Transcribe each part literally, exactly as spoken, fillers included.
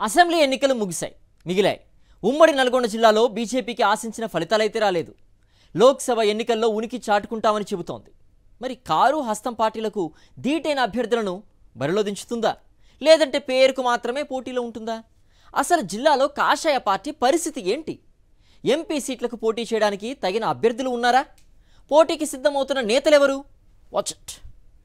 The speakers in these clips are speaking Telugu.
అసెంబ్లీ ఎన్నికలు ముగిశాయి మిగిలాయి ఉమ్మడి నల్గొండ జిల్లాలో బీజేపీకి ఆశించిన ఫలితాలైతే రాలేదు లోక్సభ ఎన్నికల్లో ఉనికి చాటుకుంటామని చెబుతోంది మరి కారు హస్తం పార్టీలకు దీటైన అభ్యర్థులను బరిలో దించుతుందా లేదంటే పేరుకు మాత్రమే పోటీలో ఉంటుందా అసలు జిల్లాలో కాషాయ పార్టీ పరిస్థితి ఏంటి ఎంపీ సీట్లకు పోటీ చేయడానికి తగిన అభ్యర్థులు ఉన్నారా పోటీకి సిద్ధమవుతున్న నేతలెవరు వాచ్ ఇట్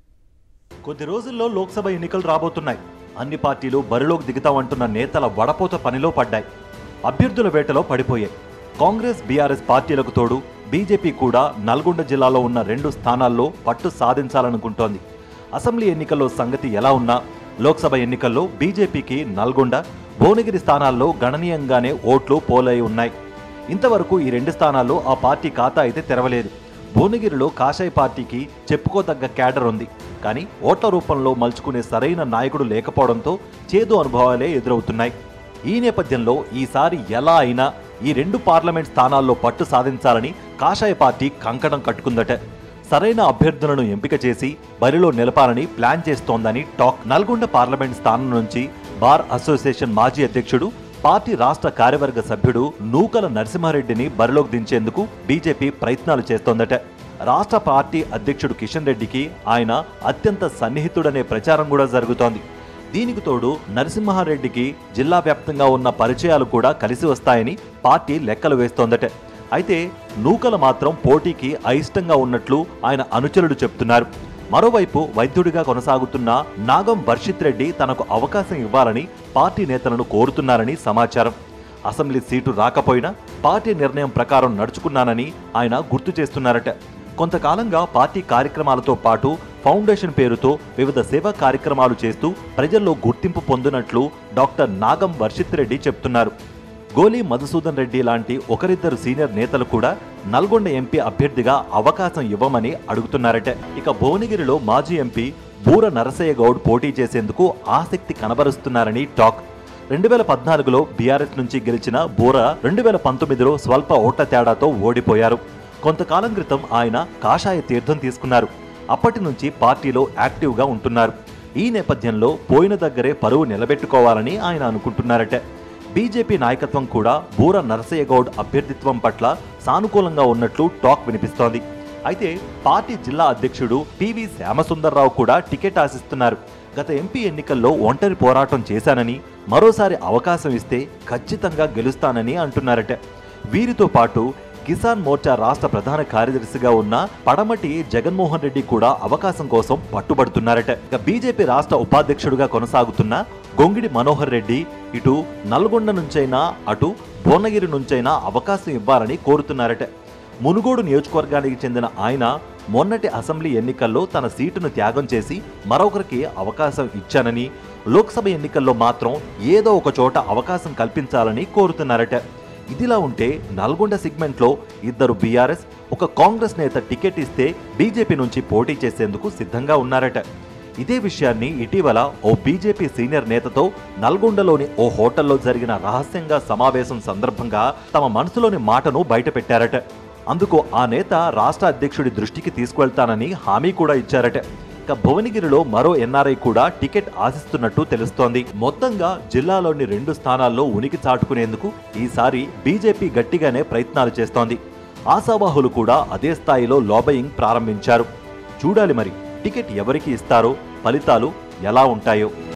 కొద్ది రోజుల్లో లోక్సభ ఎన్నికలు రాబోతున్నాయి అన్ని పార్టీలు బరిలోకి దిగుతామంటున్న నేతల వడపోత పనిలో పడ్డాయి అభ్యర్థుల వేటలో పడిపోయాయి కాంగ్రెస్ బీఆర్ఎస్ పార్టీలకు తోడు బీజేపీ కూడా నల్గొండ జిల్లాలో ఉన్న రెండు స్థానాల్లో పట్టు సాధించాలనుకుంటోంది అసెంబ్లీ ఎన్నికల్లో సంగతి ఎలా ఉన్నా లోక్సభ ఎన్నికల్లో బీజేపీకి నల్గొండ భువనగిరి స్థానాల్లో గణనీయంగానే ఓట్లు పోలై ఉన్నాయి ఇంతవరకు ఈ రెండు స్థానాల్లో ఆ పార్టీ ఖాతా అయితే తెరవలేదు భువనగిరిలో కాషాయ పార్టీకి చెప్పుకోదగ్గ క్యాడర్ ఉంది కానీ ఓట్ల రూపంలో మలుచుకునే సరైన నాయకుడు లేకపోవడంతో చేదు అనుభవాలే ఎదురవుతున్నాయి ఈ నేపథ్యంలో ఈసారి ఎలా అయినా ఈ రెండు పార్లమెంట్ స్థానాల్లో పట్టు సాధించాలని కాషాయ పార్టీ కంకణం కట్టుకుందట సరైన అభ్యర్థులను ఎంపిక చేసి బరిలో నిలపాలని ప్లాన్ చేస్తోందని టాక్ నల్గొండ పార్లమెంట్ స్థానం నుంచి బార్ అసోసియేషన్ మాజీ అధ్యక్షుడు పార్టీ రాష్ట్ర కార్యవర్గ సభ్యుడు నూకల నరసింహారెడ్డిని బరిలోకి దించేందుకు బీజేపీ ప్రయత్నాలు చేస్తోందట రాష్ట్ర పార్టీ అధ్యక్షుడు కిషన్ రెడ్డికి ఆయన అత్యంత సన్నిహితుడనే ప్రచారం కూడా జరుగుతోంది దీనికి తోడు నరసింహారెడ్డికి జిల్లా వ్యాప్తంగా ఉన్న పరిచయాలు కూడా కలిసి వస్తాయని పార్టీ లెక్కలు వేస్తోందట అయితే నూకల మాత్రం పోటీకి అయిష్టంగా ఉన్నట్లు ఆయన అనుచరులు చెప్తున్నారు మరోవైపు వైద్యుడిగా కొనసాగుతున్న నాగం వర్షిత్ రెడ్డి తనకు అవకాశం ఇవ్వాలని పార్టీ నేతలను కోరుతున్నారని సమాచారం అసెంబ్లీ సీటు రాకపోయినా పార్టీ నిర్ణయం ప్రకారం నడుచుకున్నానని ఆయన గుర్తు చేస్తున్నారట కొంతకాలంగా పార్టీ కార్యక్రమాలతో పాటు ఫౌండేషన్ పేరుతో వివిధ సేవా కార్యక్రమాలు చేస్తూ ప్రజల్లో గుర్తింపు పొందినట్లు డాక్టర్ నాగం వర్షిత్ రెడ్డి చెప్తున్నారు గోలి మధుసూదన్ రెడ్డి లాంటి ఒకరిద్దరు సీనియర్ నేతలు కూడా నల్గొండ ఎంపీ అభ్యర్థిగా అవకాశం ఇవ్వమని అడుగుతున్నారట ఇక భువనగిరిలో మాజీ ఎంపీ బూర నరసయ్య గౌడ్ పోటీ చేసేందుకు ఆసక్తి కనబరుస్తున్నారని టాక్ రెండు వేల పద్నాలుగులో బీఆర్ఎస్ నుంచి గెలిచిన బూర రెండు వేల పంతొమ్మిదిలో స్వల్ప ఓట్ల తేడాతో ఓడిపోయారు కొంతకాలం క్రితం ఆయన కాషాయ తీర్థం తీసుకున్నారు అప్పటి నుంచి పార్టీలో యాక్టివ్గా ఉంటున్నారు ఈ నేపథ్యంలో పోయిన దగ్గరే పరువు నిలబెట్టుకోవాలని ఆయన అనుకుంటున్నారట బీజేపీ నాయకత్వం కూడా బూర నరసయ్య గౌడ్ అభ్యర్థిత్వం పట్ల సానుకూలంగా ఉన్నట్లు టాక్ వినిపిస్తోంది అయితే పార్టీ జిల్లా అధ్యక్షుడు పివి శ్యామసుందర్రావు కూడా టికెట్ ఆశిస్తున్నారు గత ఎంపీ ఎన్నికల్లో ఒంటరి పోరాటం చేశానని మరోసారి అవకాశం ఇస్తే ఖచ్చితంగా గెలుస్తానని అంటున్నారట వీరితో పాటు కిసాన్ మోర్చా రాష్ట్ర ప్రధాన కార్యదర్శిగా ఉన్న పడమటి జగన్మోహన్ రెడ్డి కూడా అవకాశం కోసం పట్టుబడుతున్నారట ఇక బీజేపీ రాష్ట్ర ఉపాధ్యక్షుడిగా కొనసాగుతున్న గొంగిడి మనోహర్ రెడ్డి ఇటు నల్గొండ నుంచైనా అటు భువనగిరి నుంచైనా అవకాశం ఇవ్వాలని కోరుతున్నారట మునుగోడు నియోజకవర్గానికి చెందిన ఆయన మొన్నటి అసెంబ్లీ ఎన్నికల్లో తన సీటును త్యాగం చేసి మరొకరికి అవకాశం ఇచ్చానని లోక్సభ ఎన్నికల్లో మాత్రం ఏదో ఒక చోట అవకాశం కల్పించాలని కోరుతున్నారట ఇదిలా ఉంటే నల్గొండ సెగ్మెంట్లో ఇద్దరు బీఆర్ఎస్ ఒక కాంగ్రెస్ నేత టికెట్ ఇస్తే బీజేపీ నుంచి పోటీ చేసేందుకు సిద్ధంగా ఉన్నారట ఇదే విషయాన్ని ఇటీవల ఓ బీజేపీ సీనియర్ నేతతో నల్గొండలోని ఓ హోటల్లో జరిగిన రహస్యంగా సమావేశం సందర్భంగా తమ మనసులోని మాటను బయటపెట్టారట అందుకు ఆ నేత రాష్ట్ర అధ్యక్షుడి దృష్టికి తీసుకువెళ్తానని హామీ కూడా ఇచ్చారట ఇక భువనగిరిలో మరో ఎన్ఆర్ఐ కూడా టికెట్ ఆశిస్తున్నట్టు తెలుస్తోంది మొత్తంగా జిల్లాలోని రెండు స్థానాల్లో ఉనికి చాటుకునేందుకు ఈసారి బీజేపీ గట్టిగానే ప్రయత్నాలు చేస్తోంది ఆశావాహులు కూడా అదే స్థాయిలో లాబయింగ్ ప్రారంభించారు చూడాలి మరి టికెట్ ఎవరికి ఇస్తారో ఫలితాలు ఎలా ఉంటాయో